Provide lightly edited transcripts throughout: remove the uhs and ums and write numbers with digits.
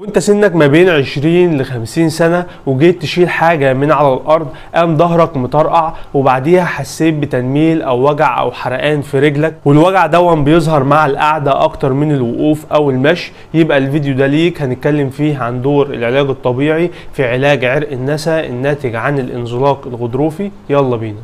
انت سنك ما بين 20 ل 50 سنة وجيت تشيل حاجة من على الارض، قام ظهرك مطرقع وبعديها حسيت بتنميل او وجع او حرقان في رجلك، والوجع دون بيظهر مع القعدة اكتر من الوقوف او المشي، يبقى الفيديو ده ليك. هنتكلم فيه عن دور العلاج الطبيعي في علاج عرق النسا الناتج عن الانزلاق الغضروفي. يلا بينا.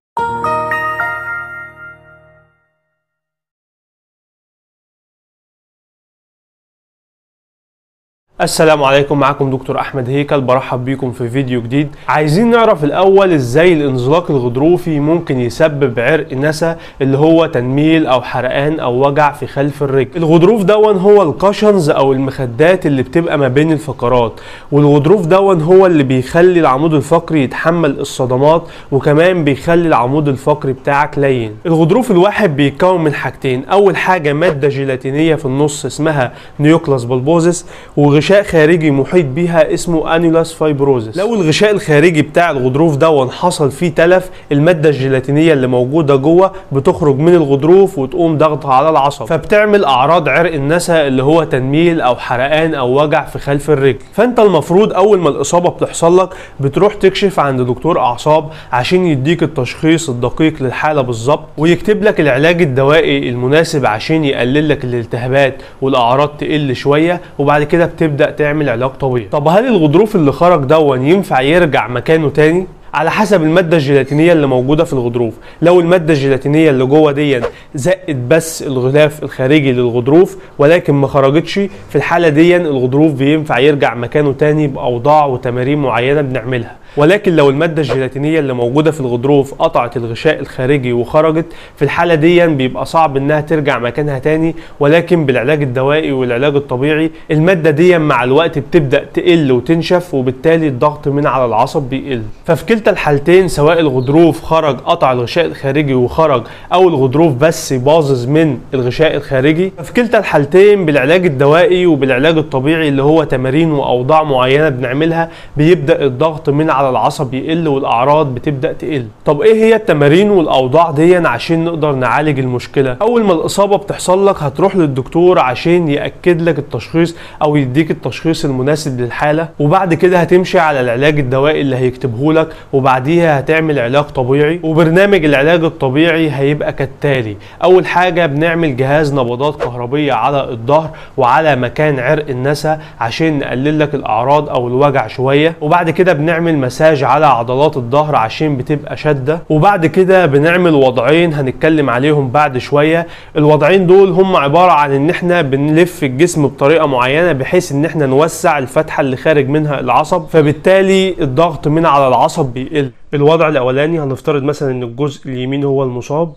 السلام عليكم، معكم دكتور احمد هيكل، برحب بيكم في فيديو جديد. عايزين نعرف الاول ازاي الانزلاق الغضروفي ممكن يسبب عرق نسا اللي هو تنميل او حرقان او وجع في خلف الرجل. الغضروف دون هو القشنز او المخدات اللي بتبقى ما بين الفقرات، والغضروف دون هو اللي بيخلي العمود الفقري يتحمل الصدمات، وكمان بيخلي العمود الفقري بتاعك لين. الغضروف الواحد بيتكون من حاجتين، اول حاجه ماده جيلاتينيه في النص اسمها نيوكلاس بالبوزس، وغشاء خارجي محيط بيها اسمه انيولاس فايبروزس. لو الغشاء الخارجي بتاع الغضروف ده حصل فيه تلف، الماده الجيلاتينيه اللي موجوده جوه بتخرج من الغضروف وتقوم ضغطها على العصب، فبتعمل اعراض عرق النسا اللي هو تنميل او حرقان او وجع في خلف الرجل. فانت المفروض اول ما الاصابه بتحصل لك بتروح تكشف عند دكتور اعصاب عشان يديك التشخيص الدقيق للحاله بالظبط، ويكتب لك العلاج الدوائي المناسب عشان يقلل لك الالتهابات والاعراض تقل شويه، وبعد كده بتبدا تعمل علاج طبيعي. طب هل الغضروف اللي خرج دون ينفع يرجع مكانه تاني؟ على حسب المادة الجيلاتينية اللي موجودة في الغضروف. لو المادة الجيلاتينية اللي جوه دي زقت بس الغلاف الخارجي للغضروف ولكن ما خرجتش، في الحالة دي الغضروف بينفع يرجع مكانه تاني بأوضاع وتمارين معينة بنعملها. ولكن لو المادة الجيلاتينية اللي موجودة في الغضروف قطعت الغشاء الخارجي وخرجت، في الحالة دي بيبقى صعب انها ترجع مكانها تاني، ولكن بالعلاج الدوائي والعلاج الطبيعي المادة دي مع الوقت بتبدأ تقل وتنشف، وبالتالي الضغط من على العصب بيقل. ففي كلتا الحالتين، سواء الغضروف خرج قطع الغشاء الخارجي وخرج، او الغضروف بس باظظ من الغشاء الخارجي، ففي كلتا الحالتين بالعلاج الدوائي وبالعلاج الطبيعي اللي هو تمارين واوضاع معينة بنعملها بيبدأ الضغط من على العصب يقل والاعراض بتبدا تقل. طب ايه هي التمارين والاوضاع دي عشان نقدر نعالج المشكله؟ اول ما الاصابه بتحصل لك هتروح للدكتور عشان ياكد لك التشخيص او يديك التشخيص المناسب للحاله، وبعد كده هتمشي على العلاج الدوائي اللي هيكتبه لك، وبعديها هتعمل علاج طبيعي. وبرنامج العلاج الطبيعي هيبقى كالتالي: اول حاجه بنعمل جهاز نبضات كهربيه على الظهر وعلى مكان عرق النسا عشان نقلل لك الاعراض او الوجع شويه، وبعد كده بنعمل مساج على عضلات الظهر عشان بتبقى شده، وبعد كده بنعمل وضعين هنتكلم عليهم بعد شويه. الوضعين دول هم عباره عن ان احنا بنلف الجسم بطريقه معينه بحيث ان احنا نوسع الفتحه اللي خارج منها العصب، فبالتالي الضغط من على العصب بيقل. الوضع الاولاني هنفترض مثلا ان الجزء اليمين هو المصاب،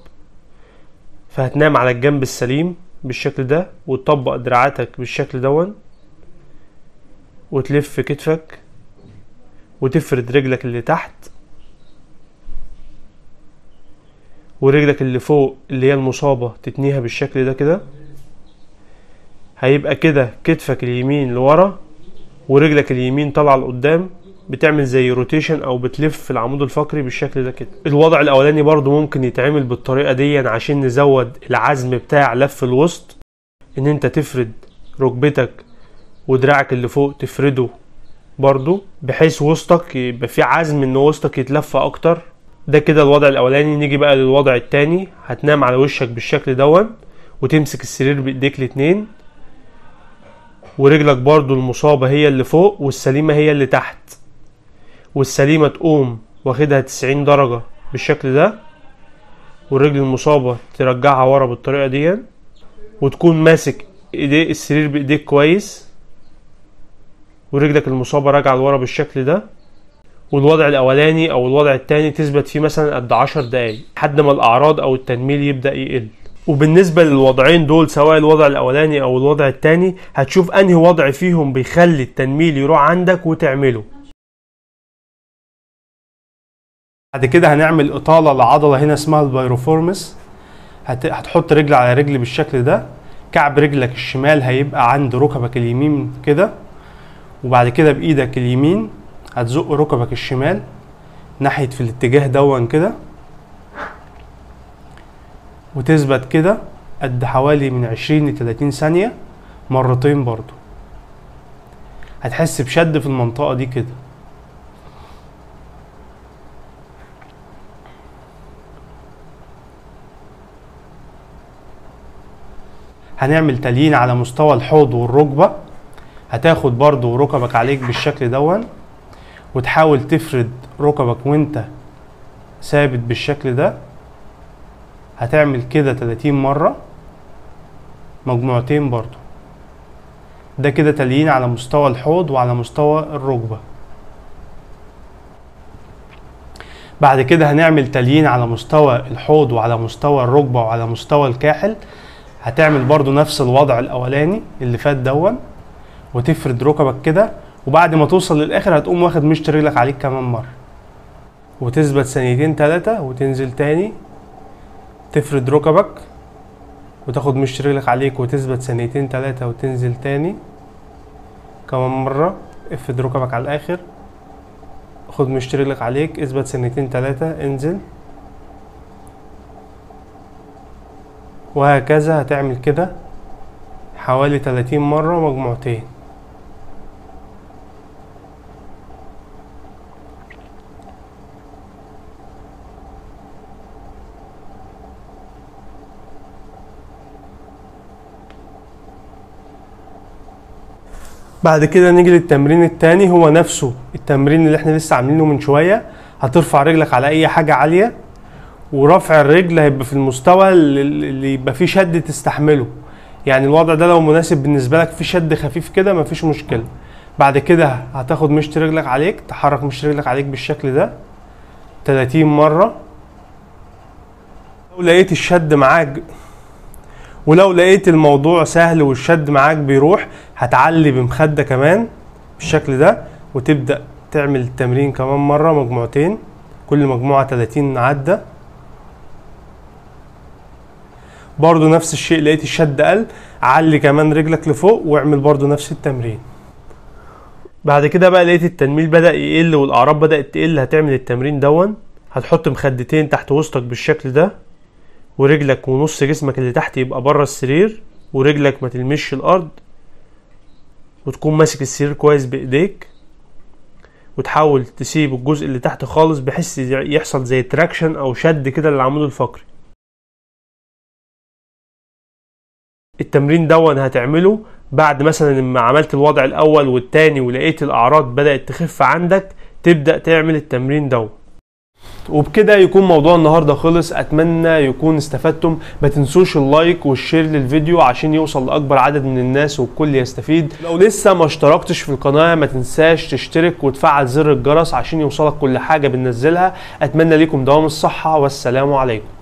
فهتنام على الجنب السليم بالشكل ده، وتطبق دراعاتك بالشكل دون، وتلف كتفك، وتفرد رجلك اللي تحت، ورجلك اللي فوق اللي هي المصابة تتنيها بالشكل ده كده. هيبقى كده كتفك اليمين لورا ورجلك اليمين طالعة لقدام، بتعمل زي روتيشن او بتلف في العمود الفقري بالشكل ده كده. الوضع الاولاني برضو ممكن يتعمل بالطريقة دي عشان نزود العزم بتاع لف الوسط، ان انت تفرد ركبتك ودراعك اللي فوق تفرده برضو بحيث وسطك يبقى في عزم ان وسطك يتلف اكتر. ده كده الوضع الاولاني. نيجي بقى للوضع التاني، هتنام على وشك بالشكل دون، وتمسك السرير بايديك الاتنين، ورجلك برضو المصابة هي اللي فوق والسليمة هي اللي تحت، والسليمة تقوم واخدها 90 درجة بالشكل ده، والرجل المصابة ترجعها ورا بالطريقة دي، وتكون ماسك ايديك السرير بايديك كويس، ورجلك المصابة راجعة لورا بالشكل ده. والوضع الاولاني او الوضع التاني تثبت فيه مثلا قد 10 دقايق لحد ما الاعراض او التنميل يبدأ يقل. وبالنسبة للوضعين دول، سواء الوضع الاولاني او الوضع التاني، هتشوف انهي وضع فيهم بيخلي التنميل يروح عندك وتعمله. بعد كده هنعمل اطالة لعضلة هنا اسمها البايروفورمس. هتحط رجل على رجل بالشكل ده، كعب رجلك الشمال هيبقى عند ركبك اليمين كده، وبعد كده بايدك اليمين هتزق ركبك الشمال ناحية في الاتجاه دون كده، وتثبت كده قد حوالي من 20 ل 30 ثانية مرتين برضو. هتحس بشد في المنطقة دي كده. هنعمل تليين على مستوى الحوض والركبة. هتاخد برضو ركبك عليك بالشكل دون، وتحاول تفرد ركبك وانت ثابت بالشكل ده. هتعمل كده 30 مرة، مجموعتين برضو. ده كده تليين على مستوى الحوض وعلى مستوى الركبة. بعد كده هنعمل تليين على مستوى الحوض وعلى مستوى الركبة وعلى مستوى الكاحل. هتعمل برضو نفس الوضع الاولاني اللي فات دون، وتفرد ركبك كده، وبعد ما توصل للاخر هتقوم واخد مشط رجلك عليك كمان مرة، وتثبت ثانيتين 3 وتنزل تاني. تفرد ركبك وتاخد مشط رجلك عليك وتثبت ثانيتين 3 وتنزل تاني كمان مرة. افرد ركبك على الاخر، خد مشط رجلك عليك، اثبت ثانيتين 3، انزل، وهكذا. هتعمل كده حوالي 30 مرة، مجموعتين. بعد كده نيجي للتمرين التاني، هو نفسه التمرين اللي احنا لسه عاملينه من شوية. هترفع رجلك على اي حاجة عالية، ورفع الرجل هيبقى في المستوى اللي يبقى فيه شد تستحمله. يعني الوضع ده لو مناسب بالنسبة لك، في شد خفيف كده مفيش مشكلة. بعد كده هتاخد مشط رجلك عليك، تحرك مشط رجلك عليك بالشكل ده 30 مرة. لو لقيت الشد معاك، ولو لقيت الموضوع سهل والشد معاك بيروح، هتعلي بمخدة كمان بالشكل ده، وتبدأ تعمل التمرين كمان مرة، مجموعتين، كل مجموعة 30 عدة. برضو نفس الشيء، لقيت الشد قل، علي كمان رجلك لفوق واعمل برضو نفس التمرين. بعد كده بقى لقيت التنميل بدأ يقل والأعراض بدأت تقل، هتعمل التمرين دون. هتحط مخدتين تحت وسطك بالشكل ده، ورجلك ونص جسمك اللي تحت يبقى بره السرير، ورجلك ما تلمسش الأرض، وتكون ماسك السرير كويس بإيديك، وتحاول تسيب الجزء اللي تحت خالص بحيث يحصل زي تراكشن أو شد كده للعمود الفقري. التمرين دون هتعمله بعد مثلا لما عملت الوضع الاول والتاني ولقيت الاعراض بدأت تخف عندك، تبدأ تعمل التمرين دون. وبكده يكون موضوع النهارده خلص. اتمنى يكون استفدتم. ما تنسوش اللايك والشير للفيديو عشان يوصل لاكبر عدد من الناس والكل يستفيد. لو لسه ما اشتركتش في القناه ما تنساش تشترك وتفعل زر الجرس عشان يوصلك كل حاجه بننزلها. اتمنى لكم دوام الصحه والسلام عليكم.